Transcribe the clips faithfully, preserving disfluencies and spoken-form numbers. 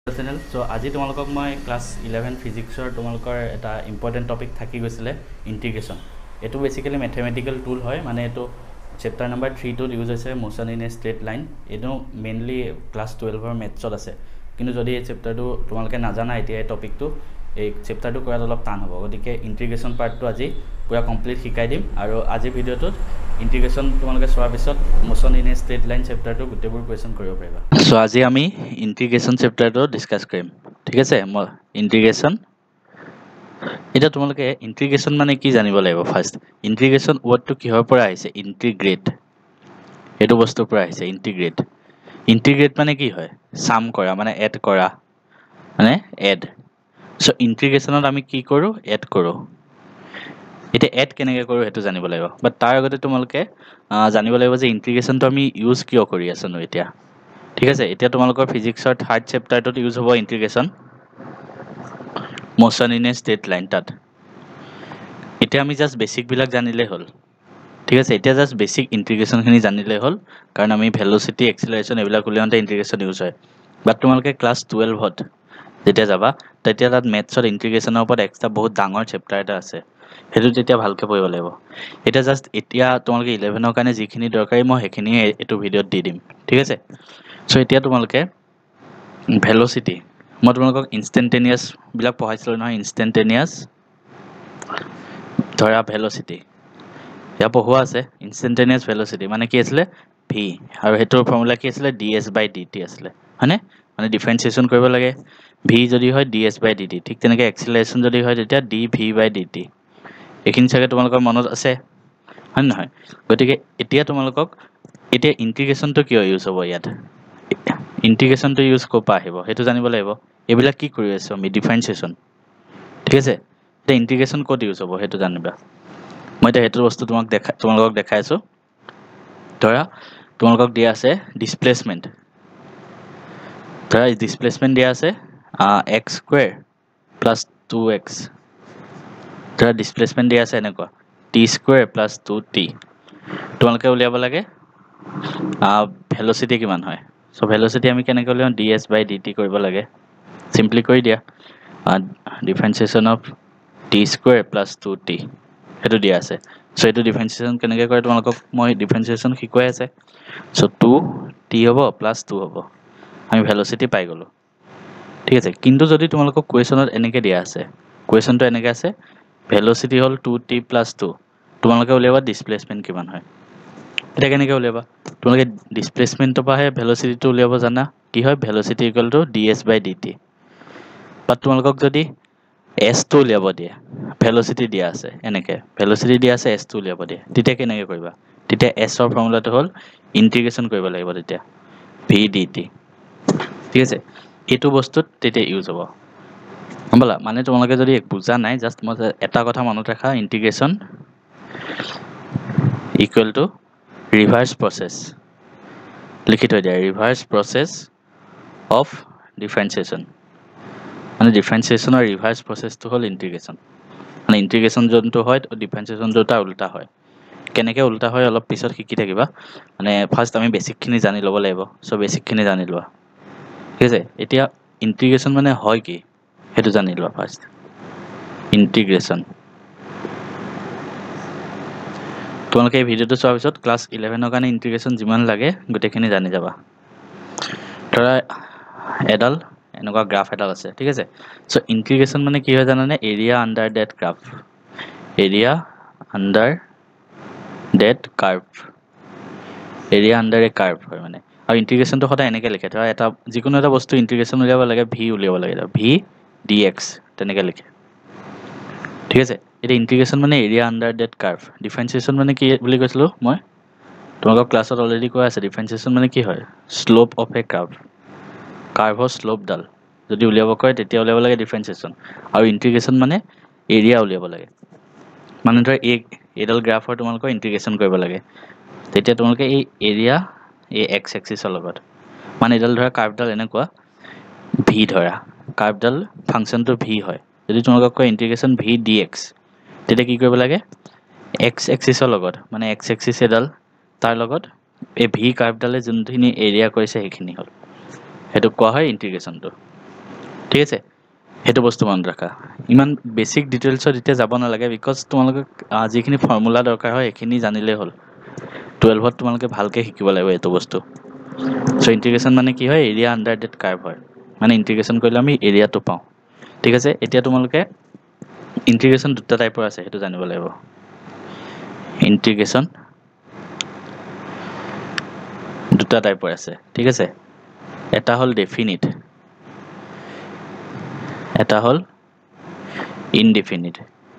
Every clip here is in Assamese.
चैनल सो आज तुमलोक मैं क्लास इलेवन फिजिक्सर तुमलोकर एटा इम्पर्टेन्ट टपिक थकी गई इंटीग्रेशन ये बेसिकली मैथमेटिकल टूल है माने ये chapter number three to use है motion in a straight line ये मेनली क्लास ट्वेल्वर मेथ्सत आसे किन्तु जदि ये चैप्टर तुमलोके नाजाना एतिया टपिक এই চেপ্টাৰটো কৰাত অলপ টান হ'ব গতিকে ইন্টিগ্ৰেশন পাৰ্টটো আজি পুৰা কমপ্লিট শিকাই দিম আৰু আজি ভিডিঅ'টোত ইন্টিগ্ৰেশন তোমালোকে চোৱাৰ পিছত motion in a straight line চেপ্টাৰটো গোটেইবোৰ কোৱেশ্চন কৰিব পাৰিবা সো আজি আমি ইন্টিগ্ৰেশন চেপ্টাৰটো ডিসকাস কৰিম ঠিক আছে মই ইন্টিগ্ৰেশন এটা তোমালোকে ইন্টিগ্ৰেশন মানে কি জানিব লাগিব ফাৰ্স্ট ইন্টিগ্ৰেশন ওয়াৰ্ডটো কিহৰ পৰা আহিছে ইন্টিগ্ৰেট এটো বস্তুৰ পৰা আহিছে ইন্টিগ্ৰেট ইন্টিগ্ৰেট মানে কি হয় সাম কৰা মানে এড কৰা মানে এড So integration of আমি কি কৰো এড কৰো এটা এড কেনেকৈ কৰো হেতু জানিব লাগিব বাট তাৰ আগতে তোমালোকে জানিব লাগিব যে ইন্টিগ্ৰেশন তো আমি ইউজ কিয় কৰি আছো ন এতিয়া ঠিক আছে এতিয়া তোমালোকৰ ফিজিক্সৰ থাৰ্ড চেপ্টাৰটোত ইউজ হ'ব integration motion in a straight line তাত এতিয়া আমি জাস্ট বেসিক বিলাক জানিলে হল ঠিক আছে এতিয়া জাস্ট বেসিক ইন্টিগ্ৰেশন খিনি জানিলে হল কাৰণ আমি ভেলোচিটি এক্সিলাৰেশন এবিলাক উলিয়াওঁতে ইন্টিগ্ৰেশন ইউজ হয় বাট তোমালোকে ক্লাস টুৱেলভ হত যেতিয়া যাবা তেতিয়া তাত মেথছৰ ইন্টিগ্ৰেশনৰ ওপৰত এক্সট্ৰা বহুত ডাঙৰ চেপ্টাৰ এটা আছে হেতু তেতিয়া ভালকে পঢ়িব লাগিব এটা জাস্ট এতিয়া তোমালোকে ইলেভেনৰ কাৰণে যিখিনি দৰকাৰী মই হেখিনি এটো ভিডিঅত দি দিম ঠিক আছে সো এতিয়া তোমালোকে ভেলোচিটি মই তোমালোকক ইনস্ট্যান্টেনিয়াস বিলাক পঢ়াইছিলো নহয় ইনস্ট্যান্টেনিয়াস ধৰা ভেলোচিটি ইয়া পঢ়োৱা আছে ইনস্ট্যান্টেনিয়াস ভেলোচিটি মানে কি আছিল v আৰু হেতৰ ফৰ্মুলা কি আছিল ds/dt আছিল হয়নে মানে ডিফাৰেন্সিয়েশন কৰিব লাগে v যদি হয় ds/dt ঠিক তেনেকৈ এক্সিলাৰেশন যদি হয় তেতিয়া dv/dt এখিনি চাগে তোমালোকৰ মনত আছে হয় নহয় গতিকে এতিয়া তোমালোকক এতিয়া ইন্টিগ্ৰেশন তো কিয় ইউজ হ'ব ইয়াত ইন্টিগ্ৰেশন তো ইউজ কোপা আহিব হেতু জানিব লাগিব এবিলাক কি কৰি আছো আমি ডিফাৰেন্সিয়েশন ঠিক আছে এটা ইন্টিগ্ৰেশন কোড ইউজ হ'ব হেতু জানিবা মই এটা হেতু বস্তু তোমাক দেখা তোমালোকক দেখাই আছো ধৰা তোমালোকক দিয়া আছে ডিসপ্লেসমেন্ট ধৰা ডিসপ্লেসমেন্ট দিয়া আছে x square plus two x ধৰা ডিসপ্লেসমেন্ট দিয়া আছে এনেকুৱা t square plus two t তোমালোকে উলিয়াব লাগে ভেলোচিটি কিমান হয় সো ভেলোচিটি আমি কেনেকৈ উলিয়াম ds/dt কৰিব লাগে সিম্পলি কৰি দিয়া differentiation of t square plus two t হেতু দিয়া আছে সো এটো ডিফাৰেন্সিয়েশন কেনেকৈ কৰে তোমালোকক মই ডিফাৰেন্সিয়েশন শিকাই আছে সো two t হ'ব plus two হ'ব আমি ভেলোচিটি পাই গলো ঠিক আছে কিন্তু যদি তোমালোকক কোৱেশ্চনত এনেকৈ দিয়া আছে কোৱেশ্চনটো এনেকৈ আছে ভেলোচিটি হল two t plus two তোমালোকে উলিয়াবা ডিসপ্লেসমেন্ট কিমান হয় এটা কেনেকৈ উলিয়াবা তোমালোকে ডিসপ্লেসমেন্টৰ পৰা ভেলোচিটিটো উলিয়াব জানা কি হয় ভেলোচিটি ইকুৱেল টু ds/dt বাট তোমালোকক যদি s টো উলিয়াব দিয়ে ভেলোচিটি দিয়া আছে এনেকৈ ভেলোচিটি দিয়া আছে s টো উলিয়াব দিয়ে তেতিয়া কেনেকৈ কৰিবা তেতিয়া s ৰ ফৰ্মুলাটো হল ইন্টিগ্ৰেশন কৰিব লাগিব তেতিয়া v dt ঠিক আছে এটো বস্তুত তেতিয়া ইউজ হ'ব বলা মানে তোমালোকে যদি বুজা নাই জাস্ট মই এটা কথা মনত ৰাখা integration equal to reverse process লিখি থৈ দিয়া ৰিভাৰ্স প্ৰসেস অফ ডিফাৰেন্সিয়েশন মানে ডিফাৰেন্সিয়েশনৰ ৰিভাৰ্স প্ৰসেসটো হল ইন্টিগ্ৰেশন মানে ইন্টিগ্ৰেশন যোনটো হয় ডিফাৰেন্সিয়েশন যোটা উল্টা হয় কেনেকৈ উল্টা হয় অলপ পিছত শিকি থাকিবা মানে ফাৰ্স্ট আমি বেসিক খিনি জানি ল'ব লাগিব সো বেসিক খিনি জানি লোৱা ঠিক আছে এতিয়া ইন্টিগ্ৰেশন মানে হয় কি হেতু জানি লোৱা ফাৰ্স্ট ইন্টিগ্ৰেশন তোমালোকে এই ভিডিওটো চোৱাৰ পিছত ক্লাস ইলেভেনৰ কাৰণে ইন্টিগ্ৰেশন যিমান লাগে গোটেইখিনি জানি যাবা ধৰা এডাল এনেকুৱা গ্ৰাফ এডাল আছে ঠিক আছে সো ইন্টিগ্ৰেশন মানে কি হয় জানানে area under that graph area under that curve area under a curve হয় মানে আৰু ইন্টিগ্ৰেশনটো সদায় এনেকৈ লিখে ধৰা এটা যিকোনো এটা বস্তু ইন্টিগ্ৰেশন উলিয়াব লাগে v উলিয়াব লাগে v dx তেনেকৈ লিখে ঠিক আছে এটা ইন্টিগ্ৰেশন মানে area under that curve differentiation মানে কি বুলি কৈছিলো মই তোমালোকৰ ক্লাছত অলৰেডি কোৱা আছে ডিফাৰেন্সিয়েশন মানে কি হয় স্লোপ অফ এ কাৰ্ভ কাৰ্ভৰ স্লোপ ডাল যদি উলিয়াব কয় তেতিয়া উলিয়াব লাগে ডিফাৰেন্সিয়েশন আৰু ইন্টিগ্ৰেশন মানে এৰিয়া উলিয়াব লাগে মানে ধৰা এই এডাল গ্ৰাফৰ তোমালোকৰ ইন্টিগ্ৰেশন কৰিব লাগে তেতিয়া তোমালোকে এই এৰিয়া এই x এক্সিসৰ লগত মানে এডাল ধৰা কাৰ্ভডাল এনেকুৱা v ধৰা কাৰ্ভডাল ফাংশনটো v হয় যদি তোমালোকক কয় ইন্টিগ্ৰেশন v dx তেতিয়া কি কৰিব লাগে x এক্সিসৰ লগত মানে x এক্সিস এডাল তাৰ লগত এই v কাৰ্ভডালে যোনখিনি এৰিয়া কৰিছে সেইখিনি হল হেতু কোৱা হয় ইন্টিগ্ৰেশনটো ঠিক আছে হেতু বস্তু মনত ৰাখা ইমান বেসিক ডিটেইলছত এতিয়া যাব নালাগে বিকজ তোমালোকে যিখিনি ফৰ্মুলা দৰকাৰ হয় এখিনি জানিলে হ'ল টুৱেলভত তোমালোকে ভালকে শিকিব লাগিব এটো বস্তু সো ইন্টিগ্ৰেশন মানে কি হয় এৰিয়া আন্ডাৰ দ্যাট কার্ভ হয় মানে ইন্টিগ্ৰেশন কৰিলে আমি এৰিয়াটো পাওঁ ঠিক আছে এতিয়া তোমালোকে ইন্টিগ্ৰেশন দুটা টাইপৰ আছে হেতু জানিব লাগিব ইন্টিগ্ৰেশন দুটা টাইপৰ আছে ঠিক আছে এটা হল ডেফিনিট এটা হল ইনডিফিনিট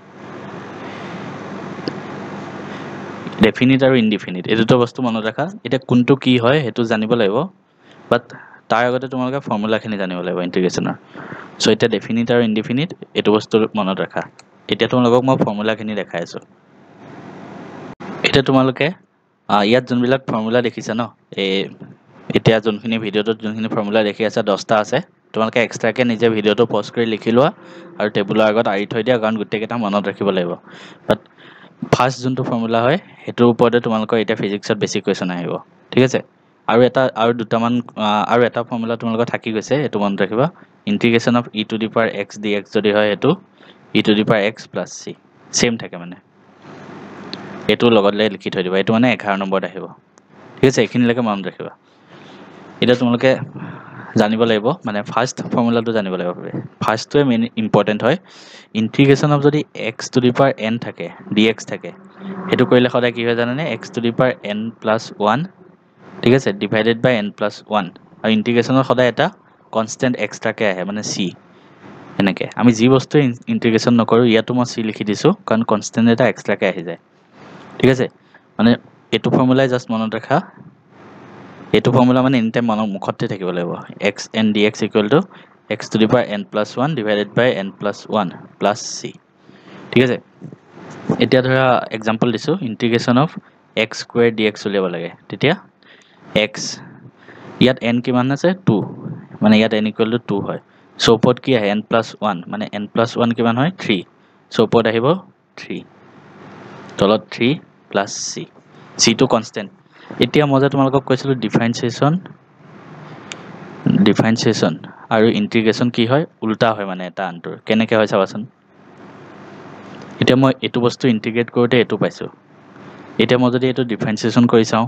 ডেফিনিট আৰু ইনডিফিনিট এই দুটো বস্তু মনত ৰাখা এটা কোনটো কি হয় হেতু জানিব লাগিব বাট তাৰ আগতে তোমালোকে ফৰ্মুলাখিনি জানিব লাগিব ইন্টিগ্ৰেশনৰ সো এটা ডেফিনিট আৰু ইনডিফিনিট এটো বস্তু মনত ৰাখা এতিয়া তোমালোকক মই ফৰ্মুলাখিনি দেখাই আছো এটা তোমালোকে ইয়াত যোনবিলাক ফৰ্মুলা দেখিছা ন এই এতিয়া যোনখিনি ভিডিওটোত যোনখিনি ফৰ্মুলা দেখি আছে দহটা আছে তোমালোকে এক্সট্ৰাকে নিজে ভিডিওটো পজ কৰি লিখি লোৱা আৰু টেবুলৰ আগত আৰি থৈ দিয়া কাৰণ গুটেকেটা মনত ৰাখিব লাগিব বাট ফাৰ্স্ট যোনটো ফৰ্মুলা হয় হেতুৰ ওপৰতে তোমালোকৰ এটা ফিজিক্সত বেসিক কোৱেশ্চন আহিব ঠিক আছে আৰু এটা আৰু দুটামান আৰু এটা ফৰ্মুলা তোমালোকৰ থাকি গৈছে এটো মনত ৰাখিবা integration of e to the power x dx যদি হয় এটো e to the power x plus c same থাকে মানে এটো লগতলে লিখি থৈ দিবা এটো মানে এঘাৰ নম্বৰত আহিব ঠিক আছে এখিনিলৈকে মনত ৰাখিবা এটা তোমালোকে জানিব লাগিব মানে ফাৰ্স্ট ফৰ্মুলাটো জানিব লাগিব ফাৰ্স্টটোৱে মেইন ইম্পৰ্টেন্ট হয় ইন্টিগ্ৰেশন অফ যদি x to the power n থাকে dx থাকে হেতু কৰিলে সদায় কি হয় জানানে x to the power n plus one ঠিক আছে divided by n plus one আৰু ইন্টিগ্ৰেশনৰ সদায় এটা কনস্ট্যান্ট এক্সট্ৰাকে আহে মানে c এনেকে আমি যি বস্তু ইন্টিগ্ৰেশন নকৰো ইয়াতো মই c লিখি দিছো কাৰণ কনস্ট্যান্ট এটা এক্সট্ৰাকে আহি যায় ঠিক আছে মানে এটো ফৰ্মুলাই জাস্ট মনত ৰাখা এটো ফৰ্মুলা মানে এনি টাইম মনৰ মুখতে থাকিব লাগিব x n dx x to the power n plus one divided by n plus one plus c ঠিক আছে এতিয়া ধৰা एग्जांपल দিছো integration of x square dx উলিয়াব লাগে তেতিয়া x ইয়াত n কিমান আছে two মানে ইয়াত n equal to two হয় সো ওপৰত কি আহে n plus one মানে n plus one কিমান হয় three সো ওপৰত আহিব three তলত three plus c c টো কনস্ট্যান্ট এতিয়া মই যে তোমালোকক কৈছিলো ডিফাৰেন্সিয়েচন ডিফাৰেন্সিয়েচন আৰু ইন্টিগ্ৰেশন কি হয় উল্টা হয় মানে এটা আনটোৰ কেনেকৈ হয় চাবাচোন এতিয়া মই এটো বস্তু ইন্টিগ্ৰেট কৰোতে এটো পাইছো এতিয়া মই যদি এটো ডিফাৰেন্সিয়েচন কৰি চাও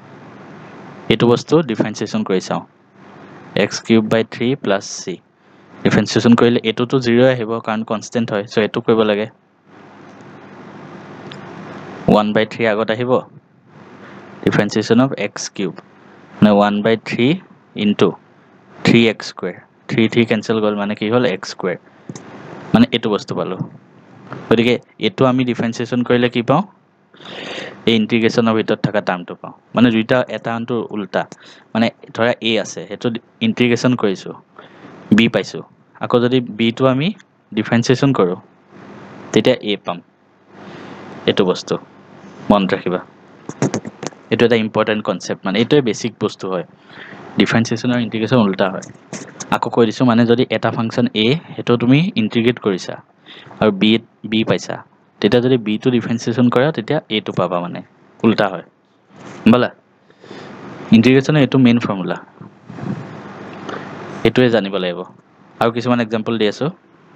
এটো বস্তু ডিফাৰেন্সিয়েচন কৰি চাও x cube by three plus c ডিফাৰেন্সিয়েচন কৰিলে এটো তো zero আহিব কাৰণ কনস্ট্যান্ট হয় সো এটো কৰিব লাগে one by three আগত আহিব differentiation of x cube মানে one by three into three x square three three cancel গল মানে কি হল x square মানে এটো বস্তু পালো গতিকে এটো আমি ডিফাৰেন্সিয়েচন কৰিলে কি পাও এই ইন্টিগ্ৰেশনৰ ভিতৰত থকা টাৰ্মটো পাও মানে দুইটা এটা আনটো উল্টা মানে ধৰা a আছে হেতু ইন্টিগ্ৰেশন কৰিছো b পাইছো আকৌ যদি b টো আমি ডিফাৰেন্সিয়েচন কৰো তেতিয়া a পাম এটো বস্তু মন ৰাখিবা এটো এটা ইম্পৰ্টেন্ট কনসেপ্ট মানে এটোই বেসিক বস্তু হয় ডিফাৰেন্সিয়েচন আৰু ইন্টিগ্ৰেশন উল্টা হয় আকৌ কৈ দিছো মানে যদি এটা ফাংশন a হেতু তুমি ইন্টিগ্ৰেট কৰিছা আৰু b b পাইছা তেতিয়া যদি b টো ডিফাৰেন্সিয়েচন কৰা তেতিয়া a টো পাবা মানে উল্টা হয় বলা ইন্টিগ্ৰেশনৰ এটো মেইন ফৰ্মুলা এটোৱে জানিব লাগিব আৰু কিছুমান एग्जांपल দি আছো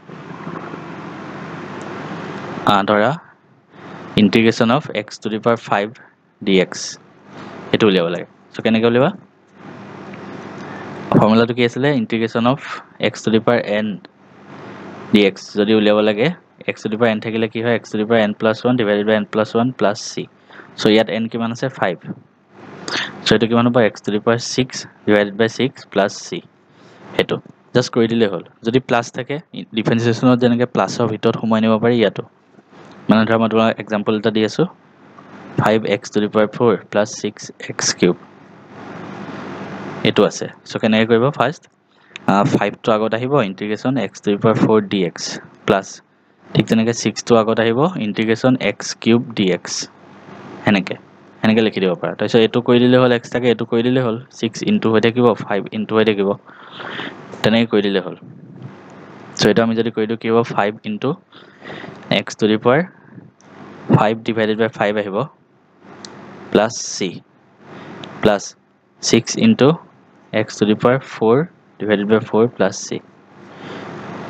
আ ধৰা integration of x to the power five dx এটো উলিয়াব লাগে সো কেনেকৈ উলিয়াবা ফৰ্মুলাটো কি আছিল integration of x to the power n dx যদি উলিয়াব লাগে x to the power n থাকিলে কি হয় x to the power n plus one divided by n plus one plus c so ইয়াত n কিমান আছে five সো এটো কিমান হ'ব x to the power six divided by six plus c হেতু জাস্ট কৰি দিলে হল যদি প্লাস থাকে ডিফাৰেন্সিয়েচনত যেনেকৈ প্লাসৰ ভিতৰত সোমাই নিব পাৰি ইয়াতো মানে ধৰা মই তোমাক एग्जांपल এটা দি আছো five x to the power four plus six x cube এটো আছে সো কেনেকৈ কৰিব ফাৰ্স্ট five টো আগত আহিব integration x to the power four dx plus ঠিক তেনেকৈ six টো আগত আহিব ইন্টিগ্ৰেশন x cube dx হেনেকে হেনেকে লিখি দিব পাৰা তাৰপিছত এটো কৰি দিলে হল x থাকে এটো কৰি দিলে হল six into হৈ থাকিব five into হৈ থাকিব তেনেকৈ কৰি দিলে হল সো এটা আমি যদি কৰি দিও কি হ'ব five into x to the power five divided by five আহিব plus c plus six into x to the power four divided by four plus c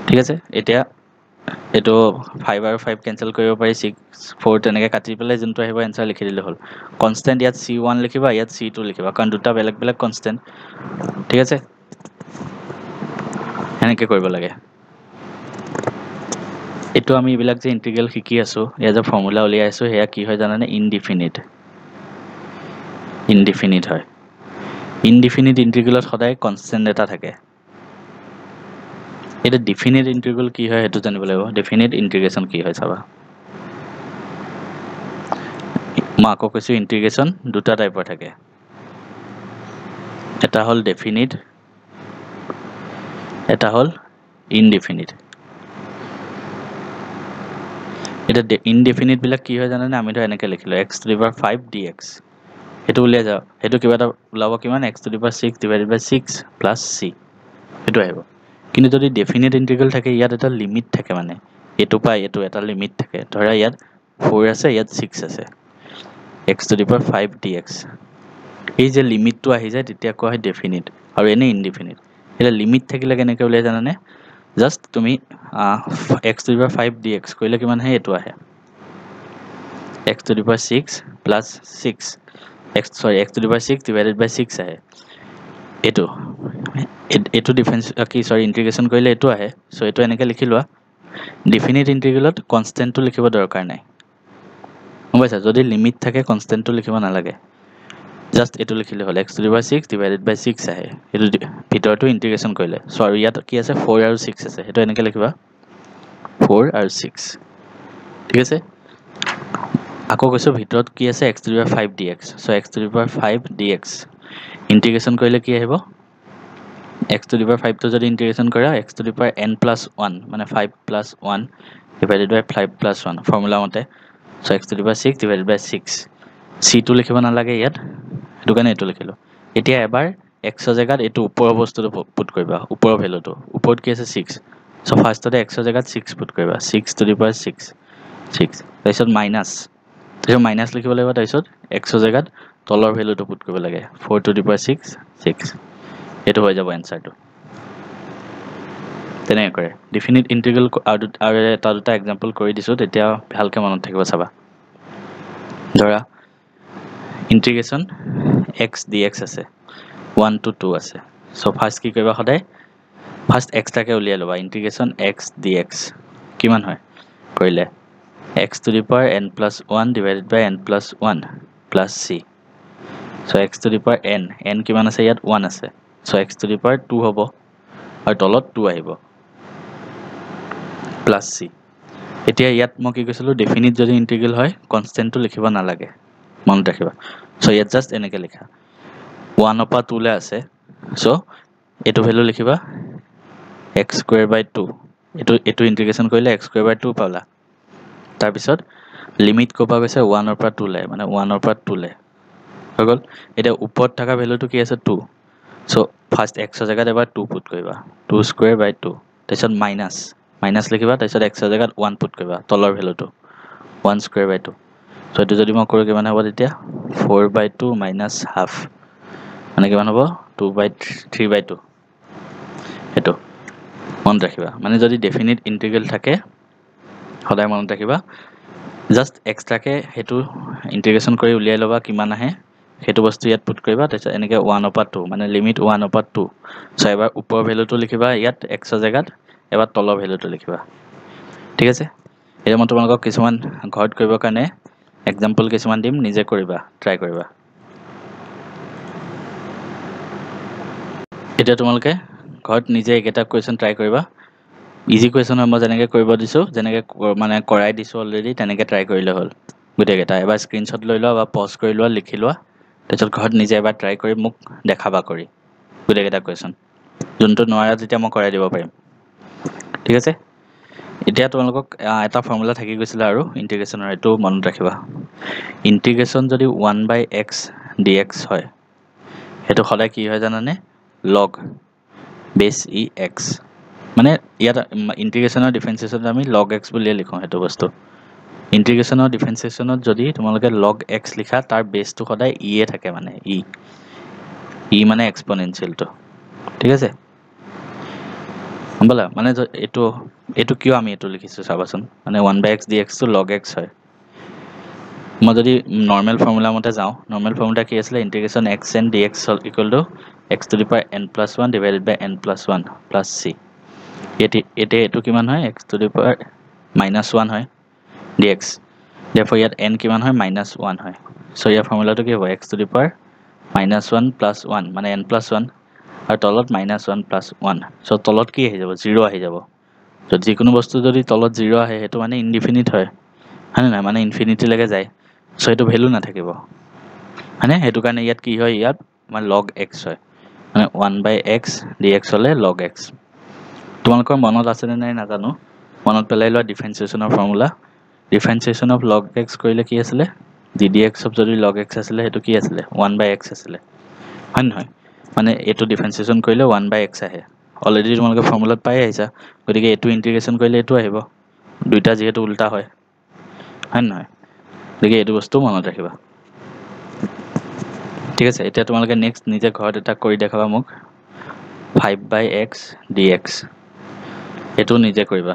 ঠিক আছে এতিয়া এটো five আৰু five ক্যান্সেল কৰিব পাৰি six four তেনেকে কাটি পেলাই যোনটো আহিব এনসাৰ লিখি দিলে হ'ল কনস্ট্যান্ট ইয়াত c one লিখিবা ইয়াত c two লিখিবা কাৰণ দুটা বেলেগ বেলেগ কনস্ট্যান্ট ঠিক আছে এনেকে কৰিব লাগে এটো আমি ইবিলাক যে ইন্টিগ্ৰেল শিকি আছো ইয়া যে ফৰ্মুলা উলিয়াই আছো হেয়া কি হয় জানানে ইনডিফিনিট ইনডিফিনিট হয় ইনডিফিনিট ইন্টিগ্ৰেলত সদায় কনস্ট্যান্ট এটা থাকে এটা ডিফিনিট ইন্টিগ্ৰেল কি হয় হেতু জানিব লাগিব ডিফিনিট ইন্টিগ্ৰেশন কি হয় চাবা মই আকৌ কৈছো ইন্টিগ্ৰেশন দুটা টাইপৰ থাকে এটা হল ডেফিনিট এটা হল ইনডিফিনিট এটা ইনডিফিনিট বিলাক কি হয় জানানে আমি তো এনেকে লিখিলো x to the power five dx হেতু উলিয়া যাও হেতু কিবা এটা ওলাব কিমান x to the power six divided by six plus c হেতু আহিব কিন্তু যদি ডেফিনিট ইন্টিগ্ৰেল থাকে ইয়াত এটা লিমিট থাকে মানে এটো পাই এটো এটা লিমিট থাকে ধৰা ইয়াত four আছে ইয়াত six আছে x to the power five dx এই যে লিমিট তো আহি যায় তেতিয়া কোৱা হয় ডেফিনিট আৰু এনে ইনডিফিনিট এটা লিমিট থাকিলে কেনেকৈ উলিয়াই জানানে জাস্ট তুমি x to the power five dx কইলে কিমান হয় এটো আহে x to the power six plus six x sorry x to the power six divided by six আহে এটো এটো ডিফারেন্স কি সরি ইন্টিগ্রেশন কইলে এটো আহে সো এটো এনেকে লিখি লোৱা ডিফিনিট ইন্টিগ্ৰেলত কনস্ট্যান্ট তো লিখিব দৰকাৰ নাই বুঝাইছা যদি লিমিট থাকে কনস্ট্যান্ট তো লিখিব নালাগে জাস্ট এটো লিখিলে হল x to the power six divided by six আহে এটো ভিতৰটো ইন্টিগ্রেশন কইলে সো আৰু ইয়াত কি আছে four আৰু six আছে হেতু এনেকে লিখিবা four আৰু six ঠিক আছে আকৌ কৈছো ভিতৰত কি আছে x to the power five dx so x to the power five dx integration কইলে কি আহিব x to the power five to যদি ইন্টিগ্রেশন কৰা x to the power n plus one মানে five plus one divided by five plus one formula মতে so x to the power six divided by six c to লিখিব না লাগে ইয়াত এটো কানে এটো লিখিলো এতিয়া এবাৰ x ৰ জায়গাত এটো ওপৰৰ বস্তুটো পুট কৰিবা ওপৰৰ ভ্যালুটো ওপৰত কি আছে six so ফাৰ্ষ্টতে x ৰ জায়গাত six পুট কৰিবা six to the power six six তাৰপিছত মাইনাস তাৰপিছত মাইনাস লিখিব লাগিব তাৰপিছত x ৰ জায়গাত তলৰ ভ্যালুটো পুট কৰিব লাগে four to the power six six এটো হৈ যাব এনসারটো তেনে কৰে ডিফিনিট ইন্টিগ্ৰেল আৰু এটা দুটা এক্সাম্পল কৰি দিছো তেতিয়া ভালকে মনত থাকিব চাবা ধৰা ইন্টিগ্ৰেশন x dx আছে one to two আছে সো ফার্স্ট কি কৰিবা সদায় ফার্স্ট x টাকে উলিয়াই লবা ইন্টিগ্ৰেশন x dx কিমান হয় কৰিলে x to the power n plus one divided by n plus one plus c so x to the power n n কিমান আছে ইয়াত one আছে so x to the power two হ'ব আৰু তলত two আহিব plus c এতিয়া ইয়াত মই কি কৈছিলো ডেফিনিট যদি ইন্টিগ্ৰেল হয় কনস্ট্যান্ট তো লিখিব না লাগে মনত ৰাখিবা সো ইয়াত জাস্ট এনেকে লিখা one অপা two লে আছে সো এটো ভ্যালু লিখিবা x square by two এটো এটো ইন্টিগ্রেশন কৰিলে x square by two পালা তাৰ পিছত লিমিট কোপা গৈছে one অপা two লে মানে one অপা two লে হৈ গল এটা ওপৰত থকা ভ্যালুটো কি আছে two সো ফার্স্ট x ৰ জায়গাত এবাৰ two পুট কৰিবা two square by two তাৰপিছত মাইনাস মাইনাস লিখিবা তাৰপিছত x ৰ জায়গাত one পুট কৰিবা তলৰ ভ্যালুটো one square by two so এটো যদি মই কৰো কিমান হ'ব তেতিয়া four by two minus half মানে কিমান হ'ব two by three by two এটো মন ৰাখিবা মানে যদি ডেফিনিট ইন্টিগ্ৰেল থাকে সদায় মন ৰাখিবা জাস্ট এক্সট্ৰা কে হেতু ইন্টিগ্ৰেশন কৰি উলিয়াই লবা কিমান আহে হেতু বস্তু ইয়াত পুট কৰিবা তাৰপিছত এনেকে one অপা two মানে limit one upon two so এবাৰ ওপৰৰ ভ্যালুটো লিখিবা ইয়াত x ৰ জায়গাত এবাৰ তলৰ ভ্যালুটো লিখিবা ঠিক আছে এটা মই তোমালোকক কিছুমান ঘৰত কৰিব কাৰণে এক্সাম্পল কিছুমান দিম নিজে কৰিবা ট্রাই কৰিবা এটা তোমালোকে ঘৰত নিজে এটা কোৱেশ্চন ট্রাই কৰিবা ইজি কোৱেশ্চন মই যেনেকে কৰিব দিছো যেনেকে মানে কৰাই দিছো অলৰেডি তেনেকে ট্রাই কৰিলে হ'ল গুটেকেটা এবাৰ স্ক্ৰিনশ্বট লৈ লোৱা বা পজ কৰি লোৱা লিখি লোৱা তাৰপিছত ঘৰত নিজে এবাৰ ট্রাই কৰি মোক দেখাবা কৰি গুটেকেটা কোৱেশ্চন যোনটো নোৱাৰা যেতিয়া মই কৰাই দিব পাৰিম ঠিক আছে এতিয়া তোমালোকক এটা ফৰ্মুলা থাকি গৈছিল আৰু ইন্টিগ্ৰেশনৰ এটো মনত ৰাখিবা ইন্টিগ্ৰেশন যদি one by x dx হয় হেতু সদায় কি হয় জানানে log base e x মানে ইয়াত ইন্টিগ্ৰেশনৰ ডিফাৰেন্সিয়েশনত আমি log x বুলি লিখো হেতু বস্তু ইন্টিগ্ৰেশনৰ ডিফাৰেন্সিয়েশনত যদি তোমালোকে log x লিখা তাৰ বেসটো সদায় e এ থাকে মানে e e মানে এক্সপোনেনশিয়েল তো ঠিক আছে বলা মানে এটো এটো কিয় আমি এটো লিখিছো চাবাচোন মানে one by x dx to log x হয় মই যদি নরমাল ফর্মুলা মতে যাও নরমাল ফর্মুলা কি আছিল integration x n dx equal to x to the power n plus one divided by n plus one plus c এটি এতে এটো কিমান হয় x to the power minus one হয় dx therefore ইয়াত n কিমান হয় minus one হয় সো ইয়াৰ ফর্মুলাটো কি হ'ব x to the power minus one plus one মানে n plus one আর তলত minus one plus one so তলত কি আহি যাব zero আহি যাব তো যিকোনো বস্তু যদি তলত zero আহে হেতু মানে ইনডিফিনিট হয় হয়নে না মানে ইনফিনিটি লাগে যায় সো এটো ভ্যালু না থাকিব মানে হেতু কাৰণে ইয়াত কি হয় ইয়াত মানে log x হয় মানে one by x dx হলে log x তোমালোকৰ মনত আছে নে নাই নাজানো মনত পেলাই লোৱা ডিফাৰেন্সিয়েশনৰ formula differentiation of log x কৰিলে কি আছিল ddx অফ যদি log x আছিল হেতু কি আছিল one by x আছিল হয় নহয় মানে এটো ডিফাৰেন্সিয়েশন কৰিলে one by x আহে অলৰেডি তোমালোকে ফৰ্মুলাত পাই আহিছা গতিকে এটো ইন্টিগ্ৰেশন কৰিলে এটো আহিব দুইটা যেহেতু উল্টা হয় হয় নহয় গতিকে এটো বস্তু মনত ৰাখিবা ঠিক আছে এটা তোমালোকে নেক্সট নিজে ঘৰত এটা কৰি দেখাবা মোক five by x dx এটো নিজে কৰিবা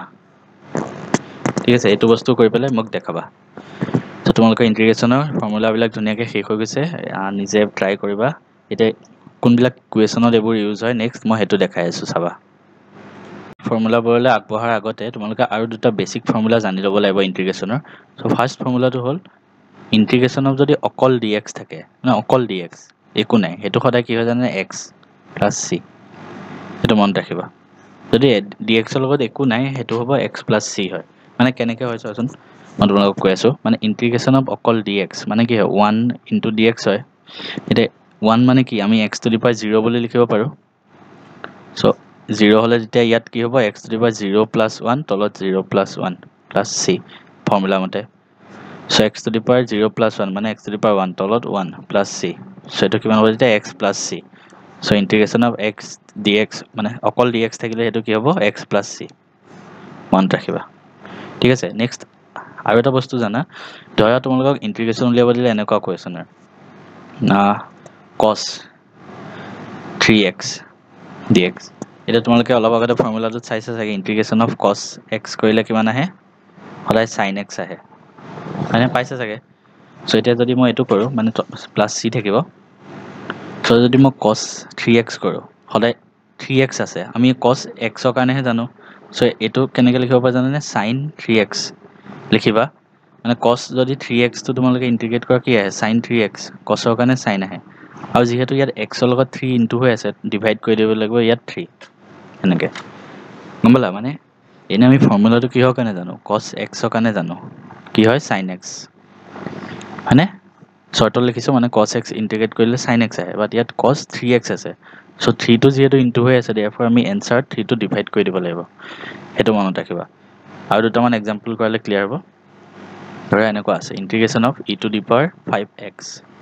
ঠিক আছে এটো বস্তু কৰি পেলাই মোক দেখাবা তো তোমালোকৰ ইন্টিগ্ৰেশনৰ ফৰ্মুলা বিলাক ধুনিয়াকৈ শেষ হৈ গৈছে নিজে ট্ৰাই কৰিবা এটা কোনবিলাক কুৱেশ্যনত এবোৰ ইউজ হয় নেক্সট মই হেতু দেখাই আছো চাবা ফৰ্মুলা বোৰলে আগবঢ়াৰ আগতে তোমালোকে আৰু দুটা বেসিক ফৰ্মুলা জানি ল'ব লাগিব ইন্টিগ্ৰেশনৰ সো ফাৰ্স্ট ফৰ্মুলাটো হ'ল ইন্টিগ্ৰেশন অফ যদি অকল dx থাকে না অকল dx একো নাই হেতু সদায় কি হয় জানে x plus c এটো মন ৰাখিবা যদি dx ৰ লগত একো নাই হেতু হ'ব x plus c হয় মানে কেনেকৈ হয় চাচোন মই তোমালোকক কৈ আছো মানে ইন্টিগ্ৰেশন অফ অকল dx মানে কি হয় one into dx হয় এটা one মানে কি আমি x to the power zero বুলি লিখিব পাৰো সো zero হলে যেতিয়া ইয়াত কি হ'ব x to the power zero plus one তলত zero plus one plus c formula মতে so x to the power zero plus one মানে x to the power one তলত one plus c সো এটো কিমান হ'ব যেতিয়া x plus c so integration of x dx মানে অকল dx থাকিলে হেতু কি হ'ব x plus c মন ৰাখিবা ঠিক আছে নেক্সট আৰু এটা বস্তু জানা ধৰা তোমালোকক ইন্টিগ্রেশন উলিয়াব দিলে এনেকুৱা কোৱেশ্যনৰ না cos three x dx এটা তোমালোকে অলপ আগতে ফৰ্মুলাটো চাইছা চাগে ইন্টিগ্রেশন অফ cos x কৰিলে কিমান আহে সদায় sin x আহে মানে পাইছা চাগে সো এটা যদি মই এটো কৰো মানে প্লাস c থাকিব সো যদি মই cos three x কৰো সদায় three x আছে আমি cos x ৰ কাৰণে হে জানো সো এটো কেনেকৈ লিখিব পাৰা জানা নে sin three x লিখিবা মানে cos যদি three x তো তোমালোকে ইন্টিগ্ৰেট কৰা কি আহে sin three x cos ৰ কাৰণে sin আহে আৰু যেহেতু ইয়াত x ৰ লগত three ইনটু হৈ আছে ডিভাইড কৰি দিব লাগিব ইয়াত three এনেকে গমলা মানে এনে আমি ফৰ্মুলাটো কিহৰ কাৰণে জানো cos x ৰ কাৰণে জানো কি হয় sin x মানে শৰ্টত লিখিছো মানে cos x ইন্টিগ্ৰেট কৰিলে sin x আহে বাট ইয়াত cos three x আছে সো three টো যেহেতু ইনটু হৈ আছে therefore আমি আনসার three টো ডিভাইড কৰি দিব লাগিব হেতু মনত ৰাখিবা আৰু দুটামান এক্সাম্পল কৰিলে ক্লিয়াৰ হ'ব ধৰা এনেকুৱা আছে integration of e to the power five x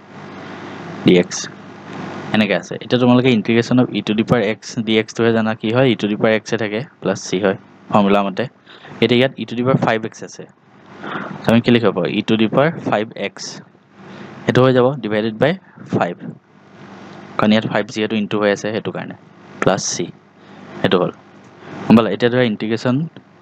dx এনেকৈ আছে এটা তোমালোকে integration of e to the power x dx তো জানা কি হয় e to the power x এ থাকে প্লাস c হয় ফৰ্মুলা মতে এটা ইয়াত e to the power five x আছে আমি কি লিখিব e to the power five x এটো হৈ যাব ডিভাইডেড বাই five কাৰণ ইয়াত five যেহেতু ইনটু হৈ আছে হেতু কাৰণে প্লাস c এটো হল বলা এটা ধৰা ইন্টিগ্ৰেশন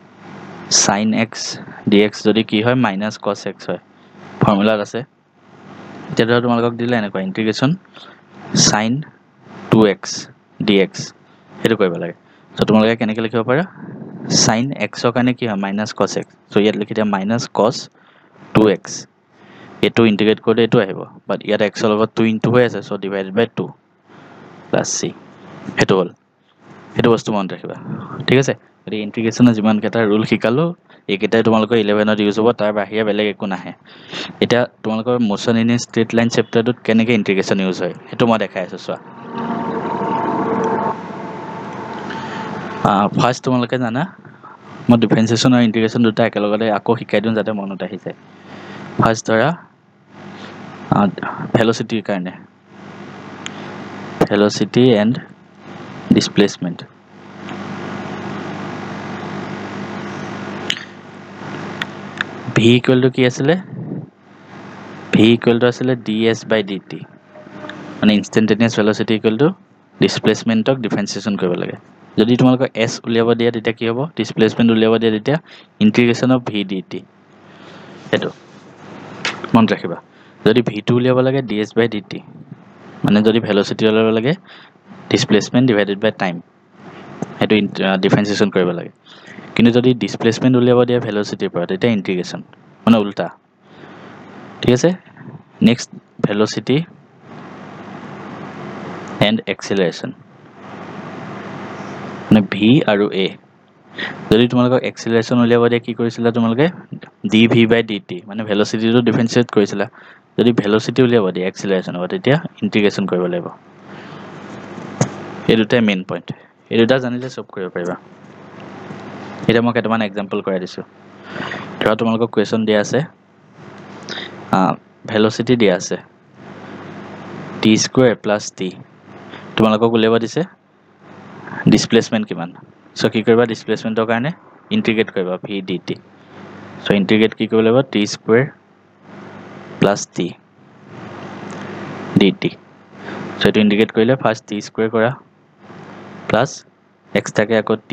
sin x dx যদি কি হয় minus cos x হয় ফৰ্মুলাত আছে এটা ধৰা তোমালোকক দিলে এনেকুৱা ইন্টিগ্ৰেশন sin two x dx হেতু কৰিব লাগে সো তোমালোকে কেনেকৈ লিখিব পাৰা sin x ৰ কাৰণে কি হয় minus cos x সো ইয়াত লিখি দিয়া minus cos two x এটো ইন্টিগ্ৰেট কৰিলে এটো আহিব বাট ইয়াত x ৰ লগত two ইনটু হৈ আছে so divided by two plus c হেতু হল হেতু বস্তু মনত ৰাখিবা ঠিক আছে এই ইন্টিগ্ৰেশনৰ যিমান কেটা ৰুল শিকালো এইকেইটাই তোমালোকৰ eleven ত ইউজ হ'ব তাৰ বাহিৰে বেলেগ একো নাহে এটা তোমালোকৰ motion in a straight line চেপ্টাৰটোত কেনেকৈ ইন্টিগ্ৰেশন ইউজ হয় হেতু মই দেখাই আছো চোৱা ফাৰ্স্ট তোমালোকে জানা মই ডিফাৰেন্সিয়েশন আৰু ইন্টিগ্ৰেশন দুটা একেলগতে আকৌ শিকাই দিম যাতে মনত আহি যায় ফাৰ্স্ট ধৰা velocity কাৰণে velocity and displacement v equal to কি আছিল v equal to আছিল ds by dt মানে instantaneous velocity equal to displacement ক ডিফাৰেন্সিয়েশন কৰিব লাগে যদি তোমালোকক s উলিয়াব দিয়ে তেতিয়া কি হ'ব ডিসপ্লেসমেন্ট উলিয়াব দিয়ে তেতিয়া ইন্টিগ্রেশন অফ v dt এটো মনত ৰাখিবা যদি v টু উলিয়াব লাগে ds by dt মানে যদি ভেলোসিটি উলিয়াব লাগে ডিসপ্লেসমেন্ট ডিভাইডেড বাই টাইম এটো ডিফারেন্সিয়েশন কৰিব লাগে কিন্তু যদি ডিসপ্লেসমেন্ট উলিয়াব দিয়ে ভেলোসিটিৰ পৰা তেতিয়া ইন্টিগ্রেশন মানে উল্টা ঠিক আছে নেক্সট ভেলোসিটি এন্ড এক্সেলাৰেশন মানে v আৰু a যদি তোমালোকক এক্সেলাৰেশন উলিয়াব দিয়ে কি কৰিছিলা তোমালোকে dv by dt মানে ভেলোসিটিটো ডিফারেন্সিয়েট কৰিছিলা যদি ভেলোসিটি উলিয়াব দিয়ে এক্সেলাৰেশন হ'ব তেতিয়া ইন্টিগ্রেশন কৰিব লাগিব এই দুটাই মেইন পইণ্ট এই দুটা জানিলে সব কৰিব পাৰিবা এটা মই কেইটামান এক্সাম্পল কৰাই দিছো ধৰা তোমালোকক কোৱেশ্চন দিয়া আছে আ ভেলোসিটি দিয়া আছে t স্কয়াৰ প্লাস t তোমালোকক উলিয়াব দিছে ডিসপ্লেসমেন্ট কিমান সো কি কৰিবা ডিসপ্লেসমেন্টৰ কাৰণে ইন্টিগ্ৰেট কৰিবা v dt সো ইন্টিগ্ৰেট কি কৰিব লাগিব t square plus t dt so এটো ইন্টিগ্ৰেট কৰিলে ফাৰ্স্ট t স্কয়াৰ কৰা প্লাস x থাকে আকৌ t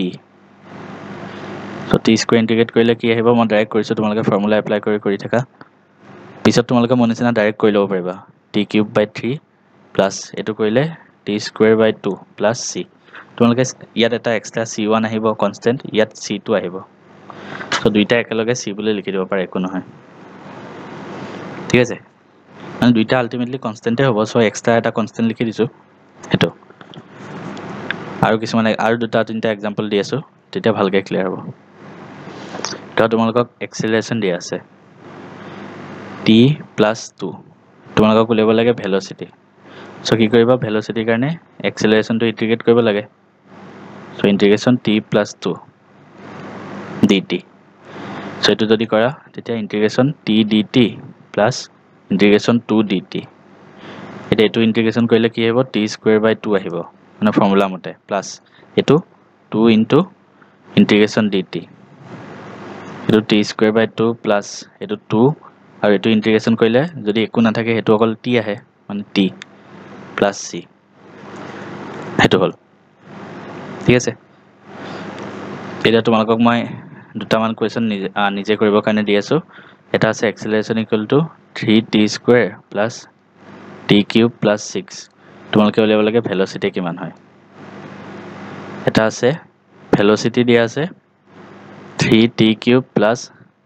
so t square integrate কৰিলে কি আহিব মই ডাইৰেক্ট কৰিছো তোমালোকে ফৰ্মুলা এপ্লাই কৰি কৰি থাকা পিছত তোমালোকে মনে চিনা ডাইৰেক্ট কৰি লব পাৰিবা t cube by three plus এটো কৰিলে t square by two plus c তোমালোকে ইয়াত এটা এক্সট্ৰা c one আহিব কনস্ট্যান্ট ইয়াত c two আহিব সো দুইটা একেলগে c বুলি লিখি দিব পাৰে একো নহয় ঠিক আছে মানে দুইটা আলটিমেটলি কনস্ট্যান্টে হ'ব সো এক্সট্ৰা এটা কনস্ট্যান্ট লিখি দিছো হেটো আৰু কিছুমান আৰু দুটা তিনটা एग्जांपल দি আছো তেতিয়া ভালকে ক্লিয়াৰ হ'ব তো তোমালোকক এক্সেলাৰেশন দিয়া আছে t plus two তোমালোকক উলিয়াব লাগে ভেলোসিটি সো কি কৰিবা ভেলোসিটিৰ কাৰণে এক্সেলাৰেশনটো ইন্টিগ্ৰেট কৰিব লাগে so integration t plus two dt so এটো যদি কৰা তেতিয়া ইন্টিগ্ৰেশন t dt plus ইন্টিগ্ৰেশন two dt এটা এটো ইন্টিগ্ৰেশন কৰিলে কি হ'ব t স্কয়াৰ বাই two আহিব মানে ফৰ্মুলা মতে প্লাস এটো two into ইন্টিগ্ৰেশন dt এটো t square by two plus এটো two আৰু এটো ইন্টিগ্ৰেশন কৰিলে যদি একো না থাকে হেতু অকল t আহে মানে t প্লাস c হেতু হল ঠিক আছে এটা তোমালোকক মই দুটা মান কোৱেশ্চন নিজে নিজে কৰিব কাৰণে দি আছো এটা আছে acceleration equal to three t square plus t cube plus six তোমালোকে উলিয়াব লাগে ভেলোসিটি কিমান হয় এটা আছে ভেলোসিটি দিয়া আছে three t cube plus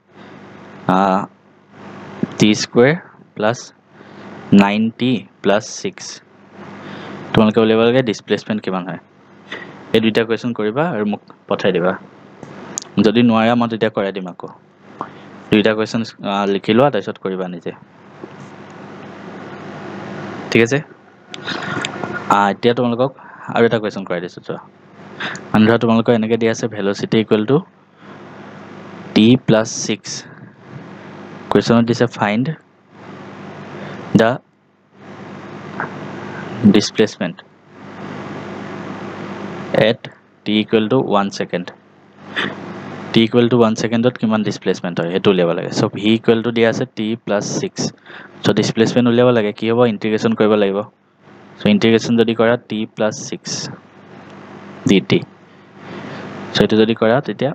t square plus nine t plus six তোমালোকে উলিয়াব লাগে ডিসপ্লেসমেন্ট কিমান হয় এই দুইটা কোৱেশ্চন কৰিবা আৰু মোক পঠাই দিবা যদি নোৱাৰা মই তেতিয়া কৰাই দিম আকৌ দুইটা কোৱেশ্চন লিখি লোৱা তাৰপিছত কৰিবা নিজে ঠিক আছে আ এতিয়া তোমালোকক আৰু এটা কোৱেশ্চন কৰাই দিছো চোৱা মানে তোমালোকক এনেকে দিয়া আছে velocity equal to t plus six কোৱেশ্চনত দিছে find the displacement at t equal to one second t equal to one second dot কিমান displacement হয় হেতু উলিয়াব লাগে সো v equal to দিয়া আছে t plus six so displacement উলিয়াব লাগে কি হ'ব ইন্টিগ্ৰেশন কৰিব লাগিব সো ইন্টিগ্ৰেশন যদি কৰা t plus six dt so এটো যদি কৰা তেতিয়া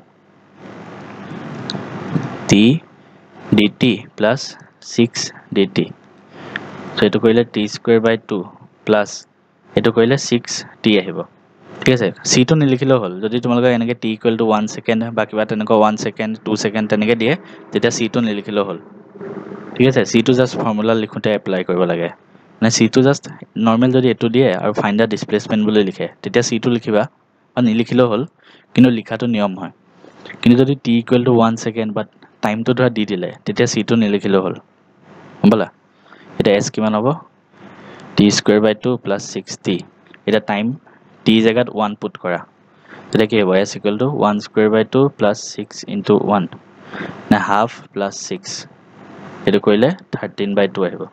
t dt plus six dt so এটো কৰিলে t square by two plus এটো কৰিলে six t আহিব ঠিক আছে c টো নিলিখিলেও হল যদি তোমালোকে এনেকে t equal to one second বা কিবা তেনেকুৱা one সেকেন্ড two সেকেন্ড তেনেকে দিয়ে তেতিয়া c টো নিলিখিলেও হল ঠিক আছে c টো জাস্ট ফৰ্মুলা লিখোতে এপ্লাই কৰিব লাগে মানে c টো জাস্ট নরমাল যদি এটো দিয়ে আৰু ফাইন্ড দা ডিসপ্লেসমেন্ট বুলি লিখে তেতিয়া c টো লিখিবা আৰু নিলিখিলেও হল কিন্তু লিখাটো নিয়ম হয় কিন্তু যদি t equal to one second বা টাইমটো ধৰা দি দিলে তেতিয়া c টো নিলিখিলেও হল বলা এটা s কিমান হ'ব t square by two plus six t এটা টাইম t জায়গাত one পুট কৰা তেতিয়া কি হ'ব s equal to one square by two plus six into one না half plus six এটো কৰিলে thirteen by two আহিব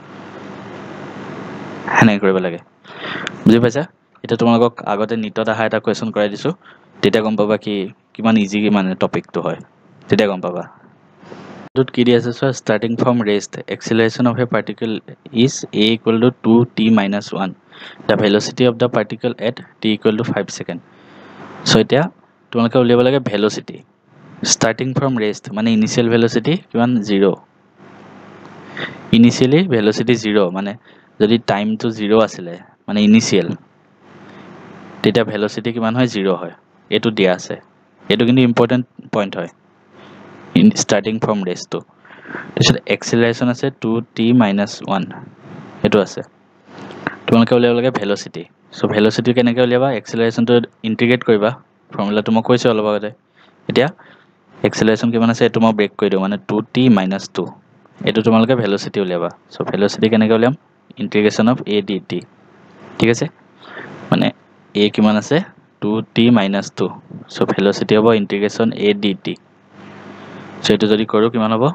হেনে কৰিব লাগে বুজি পাইছা এটা তোমালোকক আগতে নিটত আহা এটা কোৱেশ্চন কৰাই দিছো তেতিয়া গম পাবা কি কিমান ইজি মানে টপিকটো হয় তেতিয়া গম পাবা Dot K D S S starting from rest acceleration of a particle is a equal to two t minus one the velocity of the particle at t equal to five second so এতিয়া তোমালোকে উলিয়াব লাগে ভেলোচিটি starting from rest মানে initial velocity কিমান zero initially velocity zero মানে যদি টাইম টু zero আছিলে মানে initial তেতিয়া velocity কিমান হয় zero হয় এটো দিয়া আছে এটো কিন্তু ইম্পৰ্টেন্ট পইণ্ট হয় in starting from rest to তাৰপিছত acceleration আছে two t minus one এটো আছে তোমালোকে উলিয়াব লাগে velocity সো velocity কেনেকৈ উলিয়াবা acceleration to ইন্টিগ্ৰেট কৰিবা ফৰ্মুলা তো মই কৈছো অলপ আগতে এতিয়া acceleration কিমান আছে এটো মই ব্ৰেক কৰি দিও মানে two t minus two এটো তোমালোকে velocity উলিয়াবা সো velocity কেনেকৈ উলিয়াম integration of a dt ঠিক আছে মানে a কিমান আছে two t minus two so velocity হ'ব integration a dt সো এটো যদি কৰো কিমান হ'ব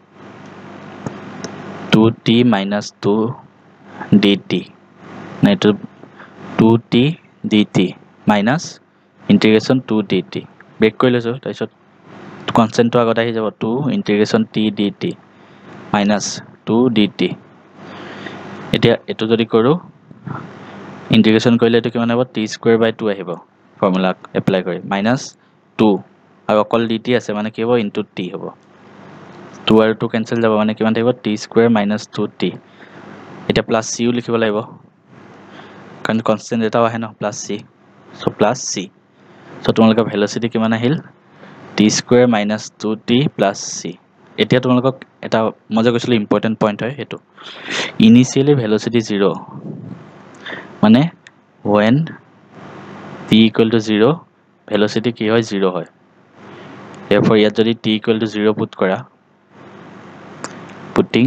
two t minus two dt না এটো two t dt minus integration two dt break কৰি লৈছো তাৰপিছত কনস্ট্যান্ট তো আগত আহি যাব two integration t dt minus two dt এতিয়া এটো যদি কৰো ইন্টিগ্ৰেশন কৰিলে এটো কিমান হ'ব t square by two আহিব ফৰ্মুলা এপ্লাই কৰি minus two আৰু অকল dt আছে মানে কি হ'ব into t হ'ব two আৰু two কেনসেল যাব মানে কিমান থাকিব t square minus two t এটা প্লাস c ও লিখিব লাগিব কাৰণ কনস্ট্যান্ট এটা আহে ন plus c so plus c so তোমালোকৰ ভেলোচিটি কিমান আহিল t square minus two t plus c এতিয়া তোমালোকক এটা মজা কৈছিল ইম্পৰ্টেন্ট পইণ্ট হয় হেতু ইনিশিয়ালি ভেলোচিটি zero মানে when t equal to zero velocity কি হয় zero হয় therefore ইয়াত যদি t equal to zero put কৰা putting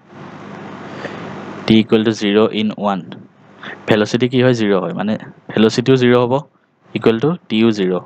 t equal to zero in one velocity কি হয় zero হয় মানে velocity ও zero হ'ব equal to t O zero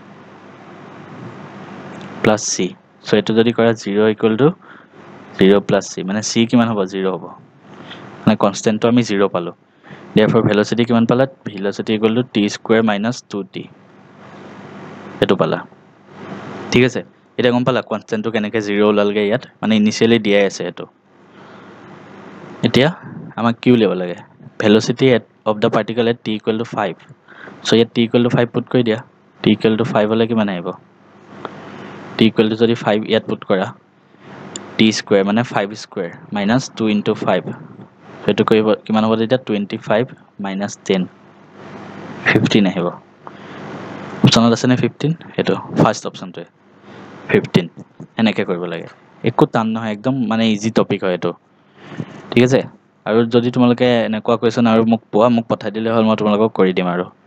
plus c so এটো যদি কৰা zero equal to zero plus c মানে c কিমান হ'ব zero হ'ব মানে কনস্ট্যান্ট তো আমি zero পালো therefore velocity কিমান পালা velocity equal to t square minus two t এটো পালা ঠিক আছে এটা গম পালা কনস্ট্যান্ট তো কেনেকৈ zero ওলালগে ইয়াত মানে ইনিশিয়ালি দিয়াই আছে এটো এতিয়া আমাক কি উলিয়াব লাগে velocity of the particle at t equal to five so ইয়াত t equal to five put কৰি দিয়া t equal to five হলে কিমান আহিব t equal to যদি five ইয়াত পুট কৰা t square মানে five square minus two into five so এটো কৰিব কিমান হ'ব তেতিয়া twenty-five minus ten fifteen আহিব অপচনত আছে নে fifteen এটো ফার্স্ট অপচনটো fifteen এনেকৈ কৰিব লাগে একো টান নহয় একদম মানে ইজি টপিক হয় এটো ঠিক আছে আৰু যদি তোমালোকে এনেকুৱা কোৱেশ্চন আৰু মোক পোৱা মোক পঠাই দিলে হল মই তোমালোকক কৰি দিম আৰু